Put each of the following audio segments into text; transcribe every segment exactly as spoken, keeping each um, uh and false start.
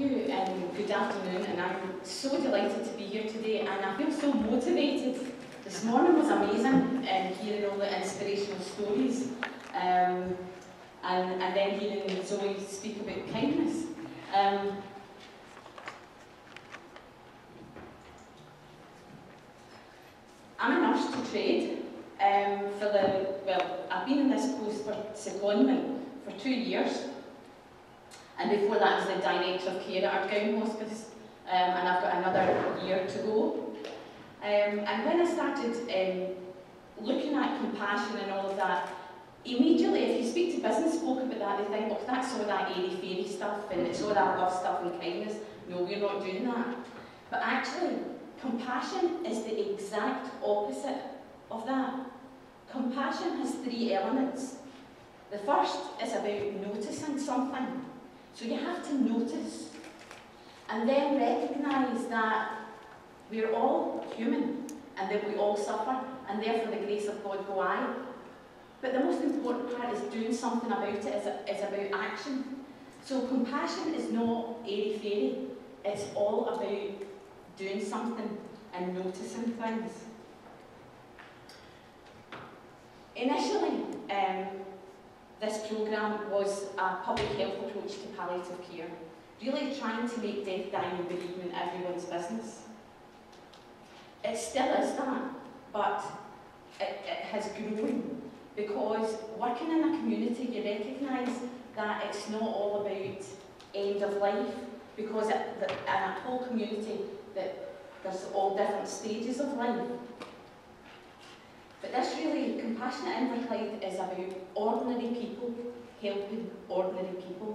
you and good afternoon, and I'm so delighted to be here today, and I feel so motivated. This morning was amazing, and hearing all the inspirational stories, um, and, and then hearing Zoe speak about kindness. Um, I'm a nurse to trade. Um, for the, well, I've been in this post for secondment for two years. And before that, I was the Director of Care at Ardgown Hospice, um, and I've got another year to go. Um, and when I started um, looking at compassion and all of that, immediately, if you speak to business folk about that, they think, oh, that's all that airy-fairy stuff, and it's all that love stuff and kindness. No, we're not doing that. But actually, compassion is the exact opposite of that. Compassion has three elements. The first is about noticing something. So you have to notice, and then recognise that we're all human, and that we all suffer, and therefore the grace of God go I. But the most important part is doing something about it, is, is about action. So compassion is not airy-fairy, it's all about doing something and noticing things. Initially, um, this programme was a public health approach to palliative care, really trying to make death, dying and bereavement everyone's business. It still is that, but it, it has grown, because working in a community, you recognise that it's not all about end of life, because it, the, in a whole community that there's all different stages of life. But this really, Compassionate Inverclyde is about ordinary people helping ordinary people.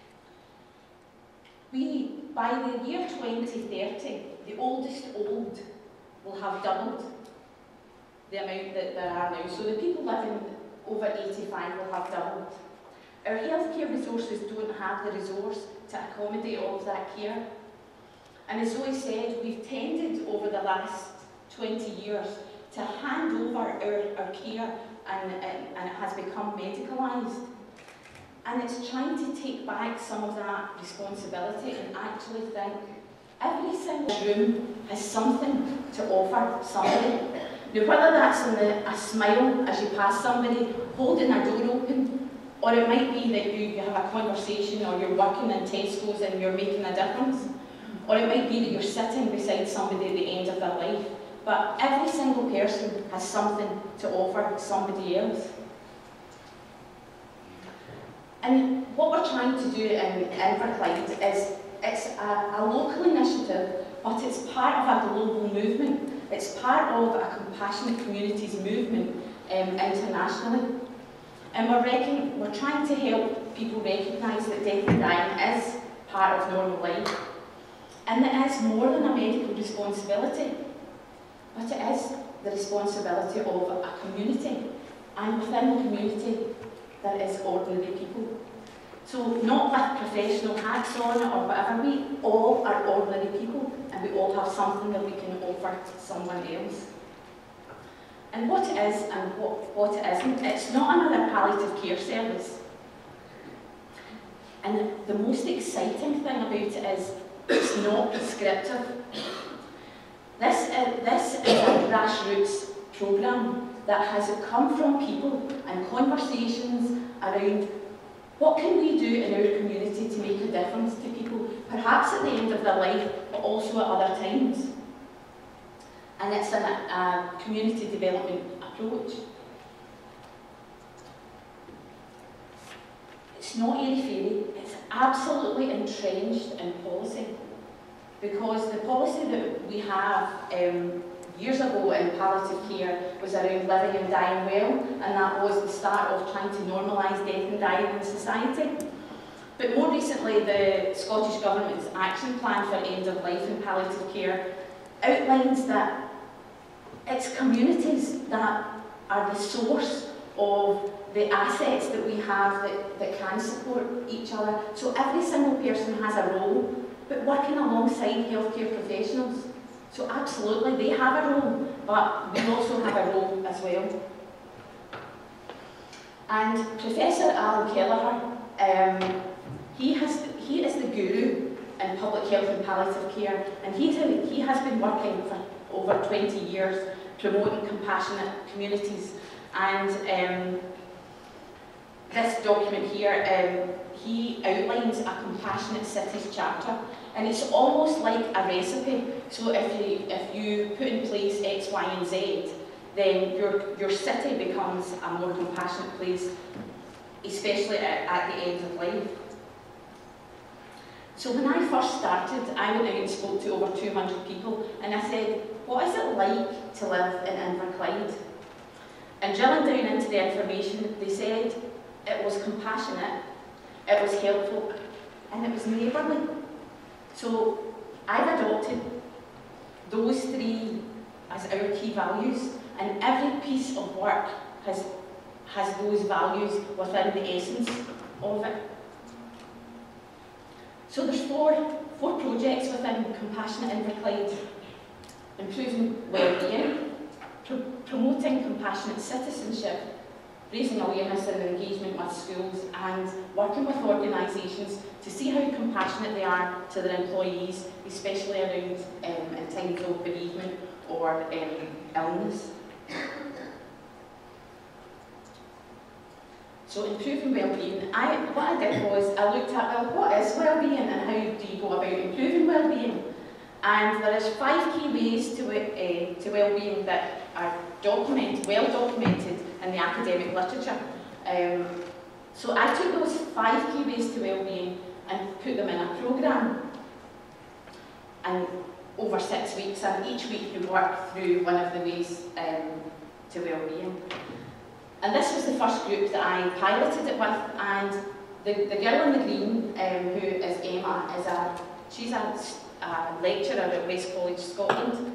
We, by the year twenty thirty, the oldest old will have doubled the amount that there are now. So the people living over eighty-five will have doubled. Our healthcare resources don't have the resource to accommodate all of that care. And as Zoe said, we've tended over the last twenty years to hand over our, our care, and, and, and it has become medicalised. And it's trying to take back some of that responsibility and actually think every single room has something to offer somebody. Now, whether that's in the, a smile as you pass somebody, holding a door open, or it might be that you, you have a conversation, or you're working in Tesco's and you're making a difference, or it might be that you're sitting beside somebody at the end of their life. But every single person has something to offer somebody else. And what we're trying to do in Inverclyde is, it's a, a local initiative, but it's part of a global movement. It's part of a Compassionate Communities movement um, internationally. And we're, reckon, we're trying to help people recognise that death and dying is part of normal life. And it is more than a medical responsibility, but it is the responsibility of a community, and within the community there is ordinary people. So not with professional hats on or whatever, we all are ordinary people, and we all have something that we can offer to someone else. And what it is and what, what it isn't, it's not another palliative care service. And the most exciting thing about it is it's not prescriptive. This is, this is a grassroots programme that has come from people and conversations around what can we do in our community to make a difference to people, perhaps at the end of their life, but also at other times. And it's a, a community development approach. It's not airy-fairy, it's absolutely entrenched in policy. Because the policy that we have um, years ago in palliative care was around living and dying well, and that was the start of trying to normalise death and dying in society. But more recently, the Scottish Government's action plan for end of life in palliative care outlines that it's communities that are the source of the assets that we have that, that can support each other. So every single person has a role, but working alongside healthcare professionals. So absolutely, they have a role, but we also have a role as well. And Professor Alan Kelleher, um, he, has, he is the guru in public health and palliative care, and he, he has been working for over twenty years promoting compassionate communities. And um, this document here, um, he outlines a Compassionate Cities chapter, and it's almost like a recipe. So if you, if you put in place X, Y and Z, then your, your city becomes a more compassionate place, especially at, at the end of life. So when I first started, I went out and spoke to over two hundred people, and I said, what is it like to live in Inverclyde? And drilling down into the information, they said it was compassionate, it was helpful, and it was neighbourly. So I've adopted those three as our key values, and every piece of work has, has those values within the essence of it. So there's four, four projects within Compassionate Inverclyde: improving wellbeing, pro promoting compassionate citizenship, raising awareness and engagement with schools, and working with organisations to see how compassionate they are to their employees, especially around um, in times of bereavement or um, illness. So improving wellbeing, I, what I did was I looked at, well, what is wellbeing and how do you go about improving wellbeing? And there is five key ways to, uh, to wellbeing that are documented, well documented in the academic literature. Um, so I took those five key ways to wellbeing and put them in a programme, and over six weeks, and each week you work through one of the ways um, to wellbeing. And this was the first group that I piloted it with, and the, the girl in the green, um, who is Emma, is a, she's a, a lecturer at West College, Scotland.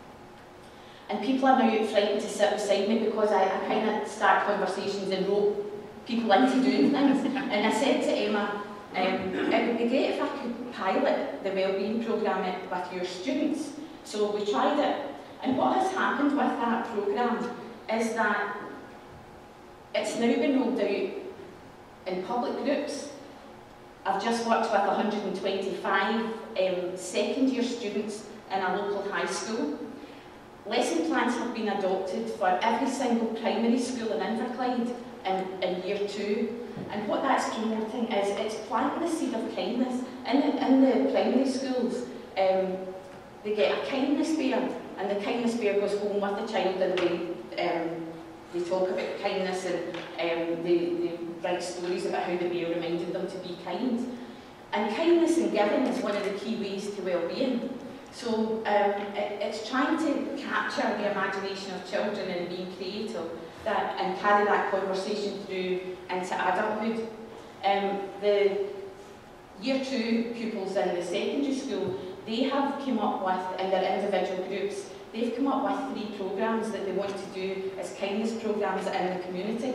And people are now frightened to sit beside me because I, I kind of start conversations and rope people into doing things. And I said to Emma, um, it would be great if I could pilot the wellbeing programme with your students. So we tried it, and what has happened with that programme is that it's now been rolled out in public groups. I've just worked with one hundred twenty-five um, second year students in a local high school. Lesson plans have been adopted for every single primary school in Inverclyde in, in year two. And what that's promoting is it's planting the seed of kindness. In the, in the primary schools, um, they get a kindness bear, and the kindness bear goes home with the child, and they, um, they talk about kindness, and um, they, they write stories about how the bear reminded them to be kind. And kindness and giving is one of the key ways to well-being. So um, it, it's trying to capture the imagination of children and being creative that, and carry that conversation through into adulthood. Um, the year two pupils in the secondary school, they have come up with, in their individual groups, they've come up with three programmes that they want to do as kindness programmes in the community.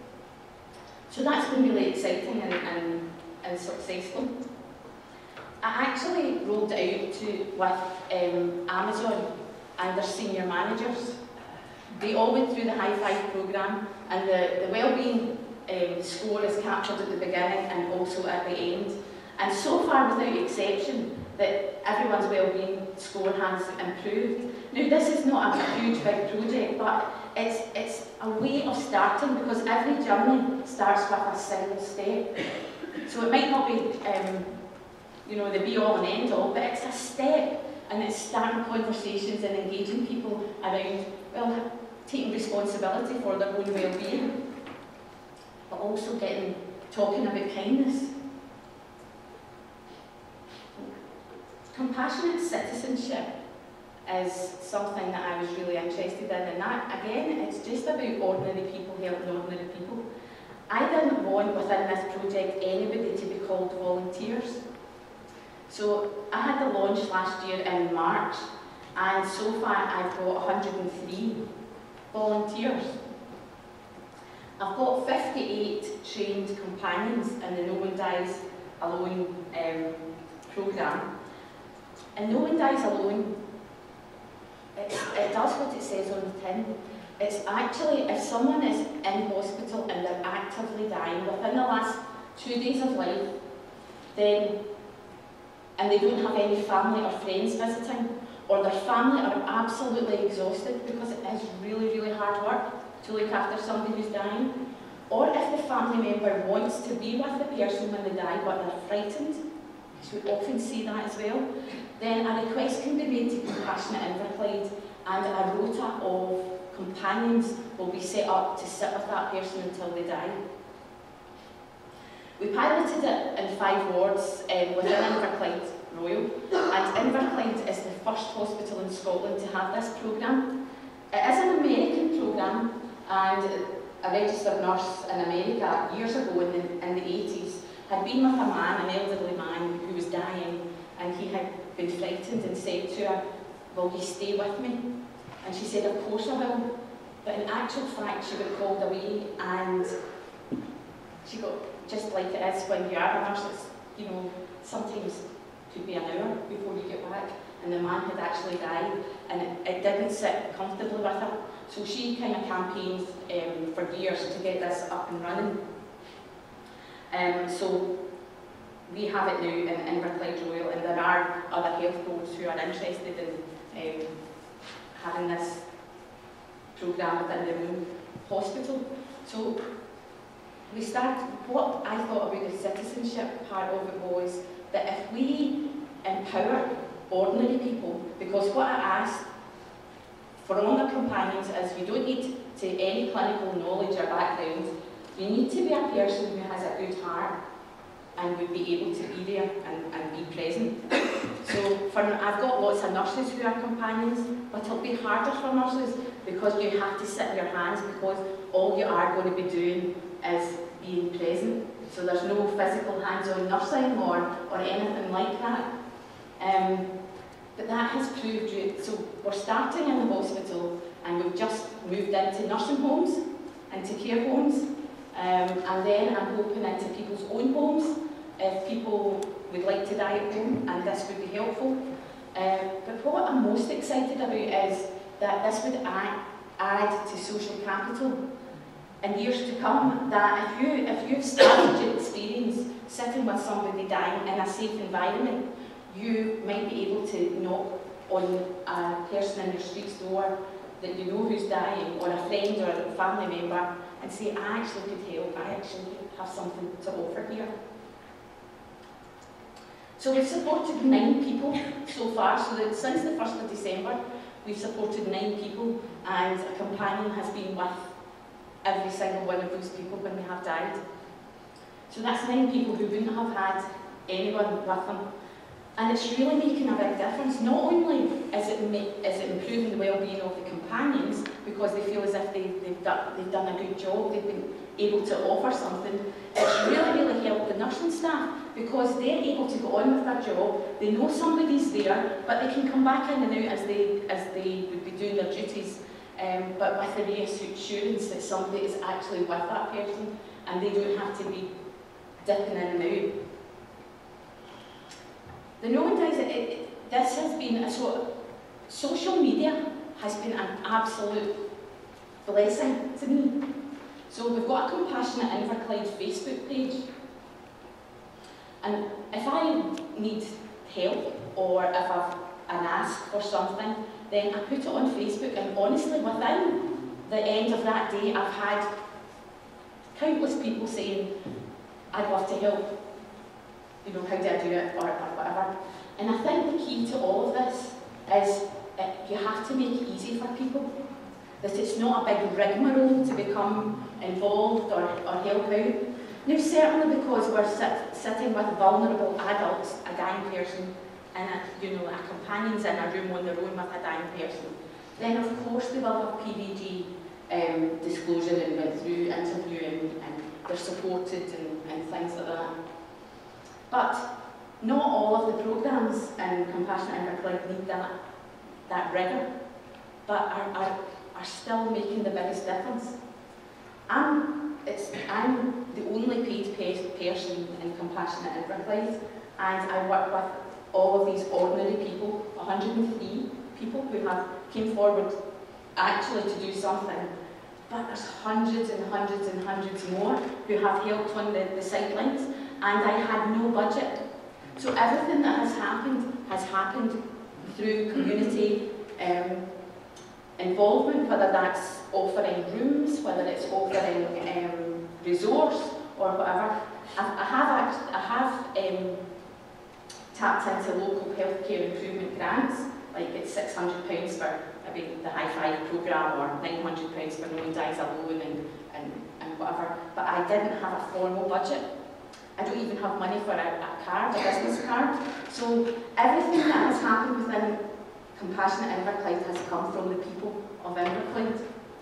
So that's been really exciting and, and, and successful. I actually rolled it out to, with um, Amazon and their senior managers. They all went through the High Five programme, and the, the wellbeing um, score is captured at the beginning and also at the end. And so far, without exception, that everyone's wellbeing score has improved. Now, this is not a huge big project, but it's, it's a way of starting, because every journey starts with a single step. So it might not be um, you know, the be-all and end-all, but it's a step, and it's starting conversations and engaging people around, well, taking responsibility for their own well-being, but also getting, talking about kindness. Compassionate citizenship is something that I was really interested in, and that, again, it's just about ordinary people helping ordinary people. I didn't want within this project anybody to be called volunteers. So I had the launch last year in March, and so far I've got one hundred and three volunteers. I've got fifty-eight trained companions in the No One Dies Alone um, programme. And No One Dies Alone, it, it does what it says on the tin. It's actually, if someone is in hospital and they're actively dying within the last two days of life, then and they don't have any family or friends visiting, or their family are absolutely exhausted because it is really, really hard work to look after somebody who's dying, or if the family member wants to be with the person when they die but they're frightened, because we often see that as well, then a request can be made to Compassionate Inverclyde, and a rota of companions will be set up to sit with that person until they die. We piloted it in five wards um, within Inverclyde Royal, and Inverclyde is the first hospital in Scotland to have this programme. It is an American programme, and a registered nurse in America years ago in the, in the eighties had been with a man, an elderly man, who was dying, and he had been frightened and said to her, "Will you stay with me?" And she said, "Of course I will." But in actual fact, she got called away, and she got, just like it is when you are a nurse, it's, you know, sometimes it could be an hour before you get back, and the man had actually died, and it, it didn't sit comfortably with her. So she kind of campaigned um, for years to get this up and running. Um, so we have it now in Inverclyde Royal, and there are other health boards who are interested in um, having this programme within their own hospital. So we start, what I thought about the citizenship part of it was that if we empower ordinary people, because what I asked for all the companions is you don't need to any clinical knowledge or background, you need to be a person who has a good heart and would be able to be there and, and be present. So for, I've got lots of nurses who are companions, but it'll be harder for nurses because you have to sit in your hands, because all you are going to be doing is being present. So there's no physical hands-on nursing or, or anything like that. Um, but that has proved, so we're starting in the hospital and we've just moved into nursing homes, into care homes, um, and then I'm hoping into people's own homes if people would like to die at home, and this would be helpful. Uh, but what I'm most excited about is that this would add, add to social capital in years to come, that if, you, if you've started your experience sitting with somebody dying in a safe environment, you might be able to knock on a person in your street's door that you know who's dying, or a friend or a family member, and say, I actually could help, I actually have something to offer here. So we've supported nine people so far, so that since the first of December, we've supported nine people, and a companion has been with every single one of those people when they have died. So that's nine people who wouldn't have had anyone with them. And it's really making a big difference. Not only is it, is it improving the well-being of the companions, because they feel as if they, they've, done, they've done a good job, they've been able to offer something, it's really, really helped the nursing staff, because they're able to go on with their job, they know somebody's there, but they can come back in and out as they, as they would be doing their duties, um, but with the reassurance that somebody is actually with that person, and they don't have to be dipping in and out. The knowing is that it, it, this has been a sort of, social media has been an absolute blessing to me. So we've got a Compassionate Inverclyde Facebook page, and if I need help or if I've an ask for something, then I put it on Facebook, and honestly within the end of that day I've had countless people saying, I'd love to help. You know, how do I do it, or, or whatever. And I think the key to all of this is uh, you have to make it easy for people. That it's not a big rigmarole to become involved or, or help out. Now, certainly because we're sit, sitting with vulnerable adults, a dying person, and a, you know, a companion's in a room on their own with a dying person, then of course they will have P V G um, disclosure and went through interviewing, and they're supported and, and things like that. But not all of the programmes in Compassionate Inverclyde need that, that rigour, but are, are, are still making the biggest difference. I'm, it's, I'm the only paid person in Compassionate Inverclyde, and I work with all of these ordinary people, one hundred and three people who have came forward actually to do something, but there's hundreds and hundreds and hundreds more who have helped on the, the sidelines. And I had no budget. So everything that has happened has happened through community um, involvement, whether that's offering rooms, whether it's offering um, resource or whatever. I, I have, act, I have um, tapped into local healthcare improvement grants, like it's six hundred pounds for maybe the High Five programme or nine hundred pounds for No One Dies Alone and, and, and whatever, but I didn't have a formal budget. I don't even have money for a, a card, a business card. So everything that has happened within Compassionate Inverclyde has come from the people of Inverclyde.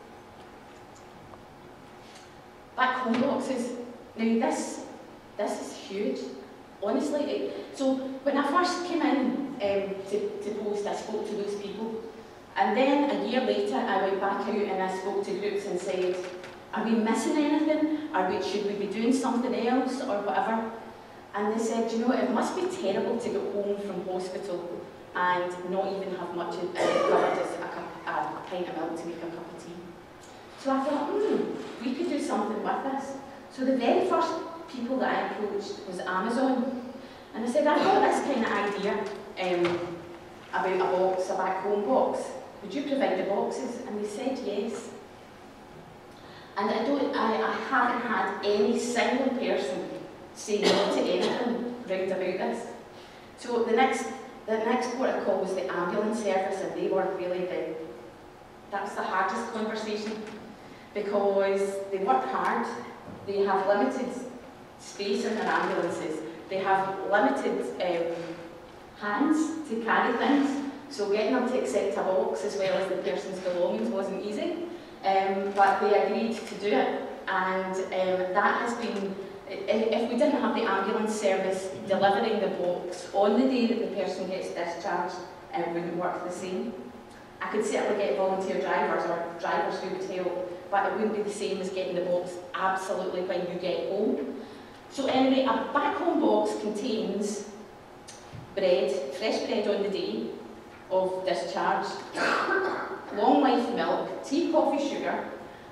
Back home boxes. Now this, this is huge. Honestly, it, so when I first came in um, to, to post, I spoke to those people. And then a year later, I went back out and I spoke to groups and said, are we missing anything? Are we, should we be doing something else or whatever? And they said, you know, it must be terrible to go home from hospital and not even have much uh, covered as a, cup, a, a pint of milk to make a cup of tea. So I thought, hmm, we could do something with this. So the very first people that I approached was Amazon. And I said, I've got this kind of idea um, about a box, a back home box. Would you provide the boxes? And they said yes. And I don't, I, I haven't had any single person say no to anything round about this. So the next, the next port of call was the ambulance service, and they were really the, that was the hardest conversation, because they work hard, they have limited space in their ambulances, they have limited um, hands to carry things, so getting them to accept a box as well as the person's belongings wasn't easy. Um, but they agreed to do it, and um, that has been, if we didn't have the ambulance service delivering the box on the day that the person gets discharged, it wouldn't work the same. I could certainly get volunteer drivers or drivers who would help, but it wouldn't be the same as getting the box absolutely when you get home. So anyway, a back home box contains bread, fresh bread on the day of discharge, long life milk, tea, coffee, sugar,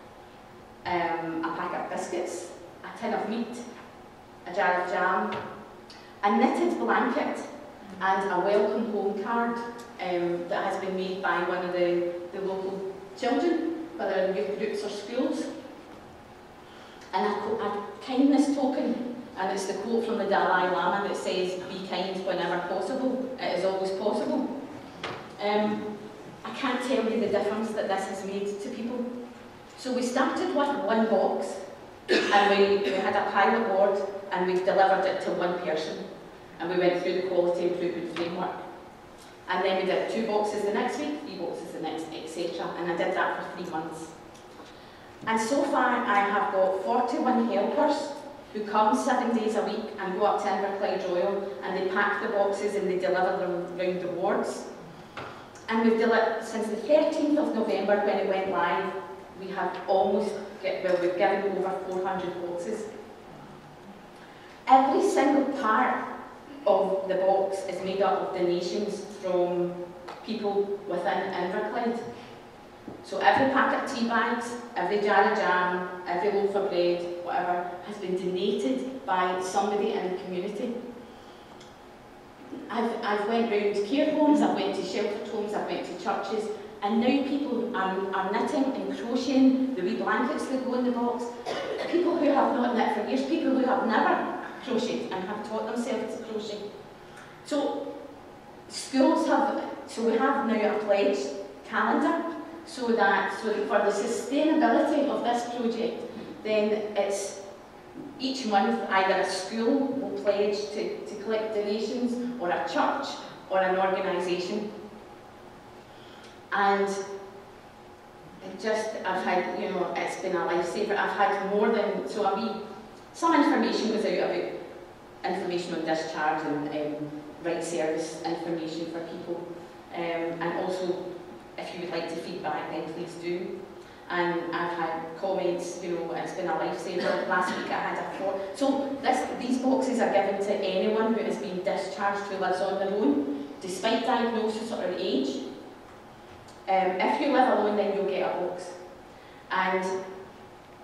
um, a packet of biscuits, a tin of meat, a jar of jam, a knitted blanket, and a welcome home card um, that has been made by one of the, the local children, whether in youth groups or schools. And a, a kindness token, and it's the quote from the Dalai Lama that says, be kind whenever possible, it is always possible. Um, I can't tell you the difference that this has made to people. So we started with one box, and we, we had a pilot board, and we delivered it to one person. And we went through the quality improvement framework. And then we did two boxes the next week, three boxes the next, et cetera. And I did that for three months. And so far, I have got forty-one helpers who come seven days a week and go up to Inverclyde Royal, and they pack the boxes and they deliver them round the wards. And we've delivered, since the thirteenth of November when it went live, we have almost, get, well, we've given over four hundred boxes. Every single part of the box is made up of donations from people within Inverclyde. So every packet of tea bags, every jar of jam, every loaf of bread, whatever, has been donated by somebody in the community. I've, I've went round care homes, I've went to sheltered homes, I've went to churches, and now people are, are knitting and crocheting the wee blankets that go in the box. People who have not knit for years, people who have never crocheted and have taught themselves to crochet. So schools have, so we have now a pledge calendar, so that, so that for the sustainability of this project, then it's each month either a school will pledge to, to collect donations, or a church, or an organisation. And it just, I've had, you know, it's been a lifesaver. I've had more than, so I mean, some information goes out about information on discharge and um, right service information for people. Um, and also, if you would like to feedback, then please do. And I've had comments, you know, it's been a lifesaver. Last week I had a four. So this, these boxes are given to anyone who has been discharged who lives on their own, despite diagnosis or age. Um, if you live alone, then you'll get a box. And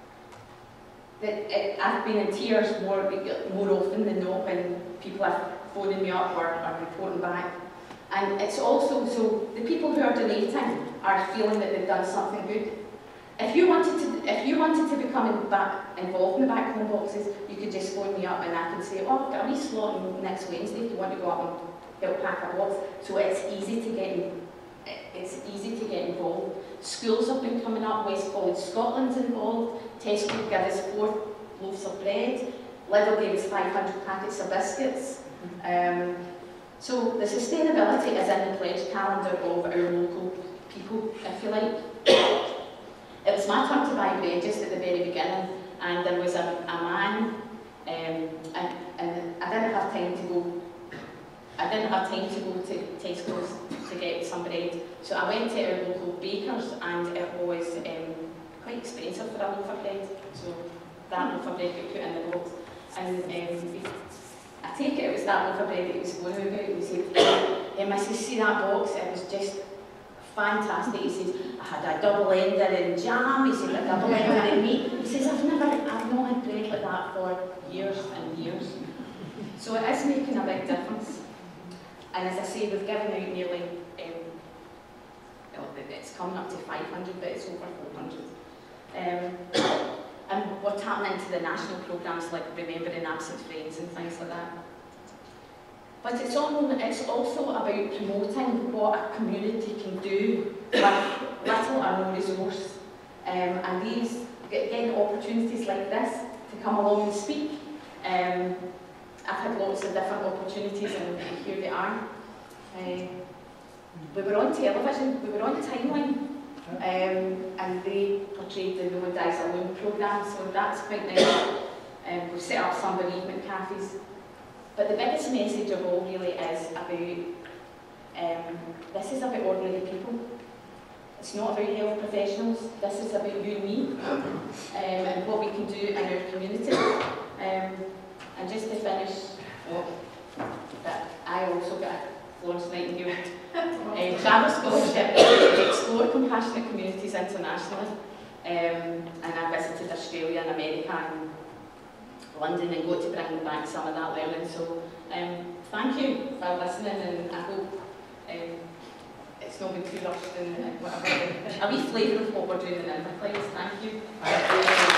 it, it, I've been in tears more, more often than not when people have phoning me up or, or reporting back. And it's also, so the people who are donating are feeling that they've done something good. If you wanted to, if you wanted to become back, involved in the back home boxes, you could just phone me up and I can say, oh, I've got a wee slot on next Wednesday if you want to go up and help pack a box. So it's easy to get in, it's easy to get involved. Schools have been coming up, West College Scotland's involved, Tesco gave us four loaves of bread, Lidl gave us five hundred packets of biscuits. Um, so the sustainability is in the pledge calendar of our local people, if you like. It was my turn to buy bread just at the very beginning, and there was a, a man, um, and, and I didn't have time to go. I didn't have time to go to Tesco's to get some bread, so I went to our local bakers, and it was um, quite expensive for a loaf of bread. So that loaf of bread got put in the box, and um, I take it it was that loaf of bread that he was going about. He said, hey, Missus see that box? It was just fantastic. He says, I had a double ender in jam. He said, a double ender in meat. He says, I've never, I've not had bread like that for years and years. So it is making a big difference. And as I say, we've given out nearly, um, well, it's coming up to five hundred, but it's over four hundred. Um, and we're tapping into the national programmes like Remembering Absent Friends and things like that. But it's, all, it's also about promoting what a community can do with little or no resource. Um, and these, getting opportunities like this to come along and speak. Um, I've had lots of different opportunities, and, and here they are. Uh, we were on television, we were on Timeline, um, and they portrayed the No One Dies Alone programme, so that's quite nice. Um, we've set up some bereavement cafes. But the biggest message of all really is about, um, this is about ordinary people. It's not about health professionals, this is about you and me, um, and what we can do in our community. Um, and just to finish, oh, that I also got a Florence Nightingale uh, travel scholarship to explore compassionate communities internationally. Um, and I visited Australia and America and London and got to bring back some of that learning. So um, thank you for listening, and I hope um, it's not been too rushed and, and whatever. A wee flavour of what we're doing in Inverclyde. Thank you.